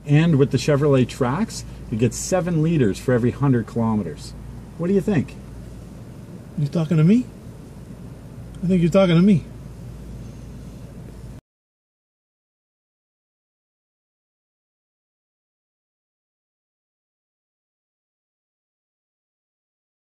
And with the Chevrolet Trax, you get 7 liters for every 100 kilometers. What do you think? You talking to me? I think you're talking to me.